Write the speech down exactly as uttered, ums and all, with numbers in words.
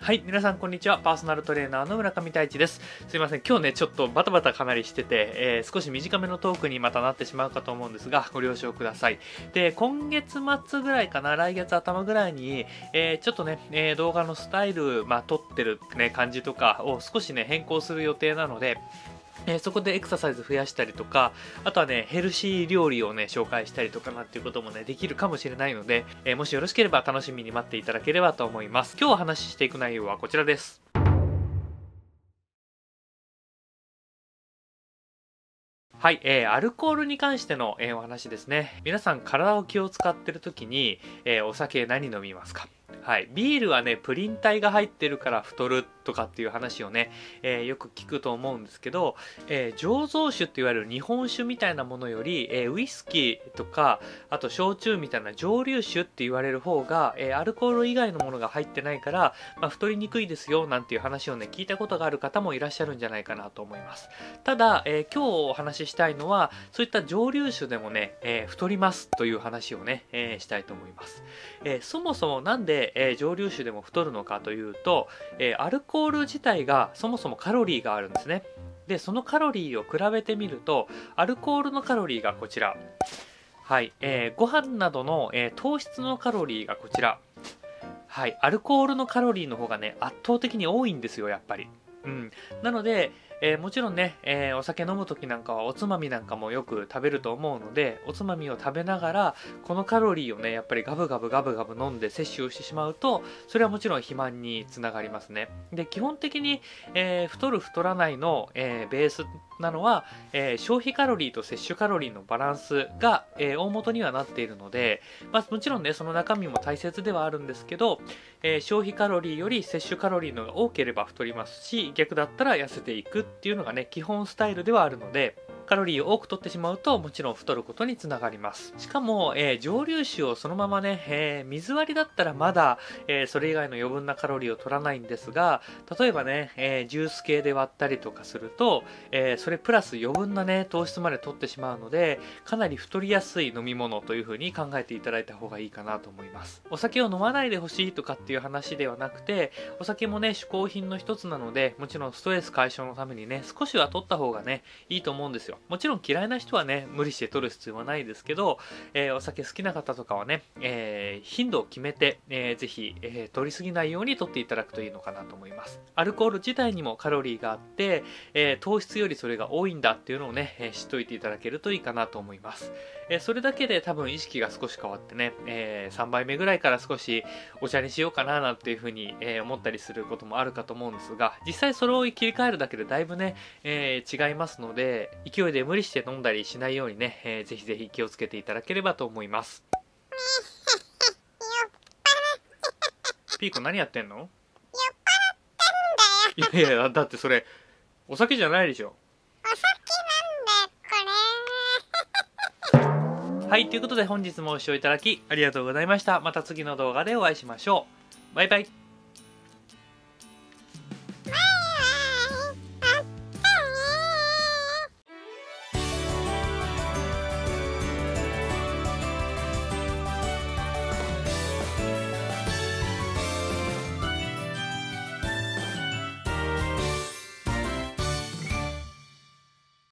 はい、皆さんこんにちは。パーソナルトレーナーの村上太一です。すいません、今日ね、ちょっとバタバタかなりしてて、えー、少し短めのトークにまたなってしまうかと思うんですが、ご了承ください。で、今月末ぐらいかな、来月頭ぐらいに、えー、ちょっとね、えー、動画のスタイル、まあ、撮ってる、ね、感じとかを少しね、変更する予定なので、えー、そこでエクササイズ増やしたりとか、あとはね、ヘルシー料理をね、紹介したりとかなんていうこともね、できるかもしれないので、えー、もしよろしければ楽しみに待っていただければと思います。今日お話ししていく内容はこちらです。はい、えー、アルコールに関しての、えー、お話ですね。皆さん体を気を使ってる時に、えー、お酒何飲みますか？はい、ビールはね、プリン体が入ってるから太るとかっていう話をね、えー、よく聞くと思うんですけど、えー、醸造酒っていわれる日本酒みたいなものより、えー、ウイスキーとか、あと焼酎みたいな蒸留酒って言われる方が、えー、アルコール以外のものが入ってないから、まあ、太りにくいですよなんていう話をね、聞いたことがある方もいらっしゃるんじゃないかなと思います。ただ、えー、今日お話ししたいのは、そういった蒸留酒でもね、えー、太りますという話をね、えー、したいと思います。えー、そもそもなんで、えー、蒸留酒でも太るのかというと、えー、アルコール自体がそもそもカロリーがあるんですね。で、そのカロリーを比べてみると、アルコールのカロリーがこちら。はい、えー、ご飯などの、えー、糖質のカロリーがこちら。はい、アルコールのカロリーの方がね、圧倒的に多いんですよ、やっぱり。うん。なので、えー、もちろんね、えー、お酒飲む時なんかはおつまみなんかもよく食べると思うので、おつまみを食べながらこのカロリーをねやっぱりガブガブガブガブ飲んで摂取をしてしまうと、それはもちろん肥満につながりますね。で、基本的に、えー、太る太らないの、えー、ベースなのは、えー、消費カロリーと摂取カロリーのバランスが、えー、大元にはなっているので、まあ、もちろんねその中身も大切ではあるんですけど、えー、消費カロリーより摂取カロリーのが多ければ太りますし、逆だったら痩せていくっていうのがね基本スタイルではあるので、カロリーを多く取ってしまうともちろん太ることにつながります。しかも、えー、蒸留酒をそのままね、えー、水割りだったらまだ、えー、それ以外の余分なカロリーを取らないんですが、例えばね、えー、ジュース系で割ったりとかすると、えー、それプラス余分なね糖質まで取ってしまうので、かなり太りやすい飲み物という風に考えていただいた方がいいかなと思います。お酒を飲まないでほしいとかっていう話ではなくて、お酒もね嗜好品の一つなので、もちろんストレス解消のためにね少しは取った方がねいいと思うんですよ。もちろん嫌いな人はね無理して取る必要はないですけど、えー、お酒好きな方とかはね、えー、頻度を決めて、えー、ぜひ、えー、取りすぎないように取っていただくといいのかなと思います。アルコール自体にもカロリーがあって、えー、糖質よりそれが多いんだっていうのをね、えー、知っといていただけるといいかなと思います。えー、それだけで多分意識が少し変わってね、えー、さんばいめぐらいから少しお茶にしようかななんていうふうに、えー、思ったりすることもあるかと思うんですが、実際それを切り替えるだけでだいぶね、えー、違いますので、勢いで無理して飲んだりしないようにね、えー、ぜひぜひ気をつけていただければと思います。ピーコ何やってんの？いやいや、だってそれお酒じゃないでしょ。 お酒なんだこれ。 はい、ということで本日もご視聴いただきありがとうございました。また次の動画でお会いしましょう。バイバイ。